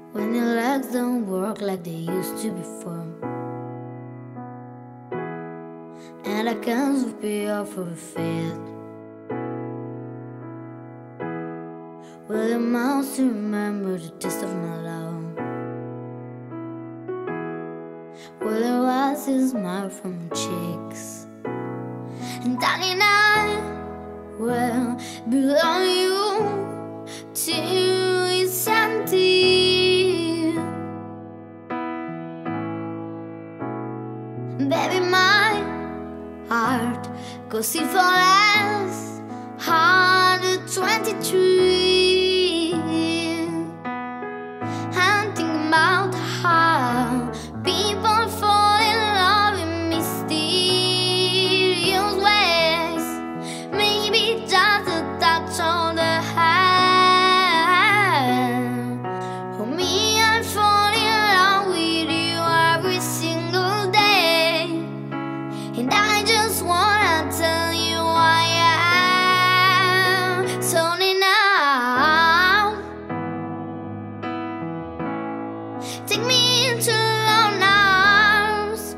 when your legs don't work like they used to before, and I can't sweep you off of your feet. Will your mouth still remember the taste of my love? Will your eyes still smile from your cheeks? And darling, I will belong you till it's empty. Baby, my heart goes in for less 123. I'm thinking about how people fall in love in mysterious ways. Maybe just a touch on the hand. For me, I fall in love with you every single day, and I just wanna tell you I am. So now, take me into your arms,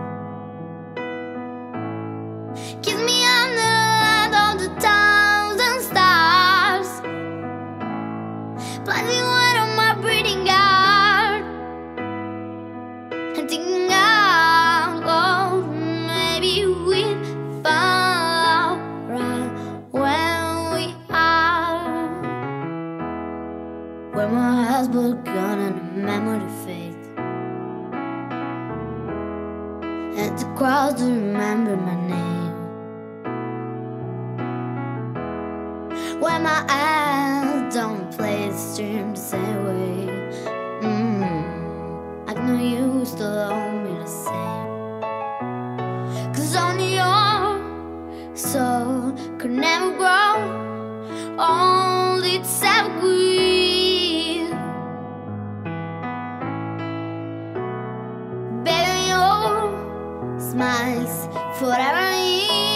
kiss me under the light of the 1,000 stars, blinding light on my breathing guard, and thinking out loud, maybe we'll fall right when we are. When my heart's both gone and the memory fades, and the crowds don't remember my name. When my eyes don't play the stream the same way, I know you still hold me the same. 'Cause only your soul could never grow old, it's evergreen. Baby, your smile's forever in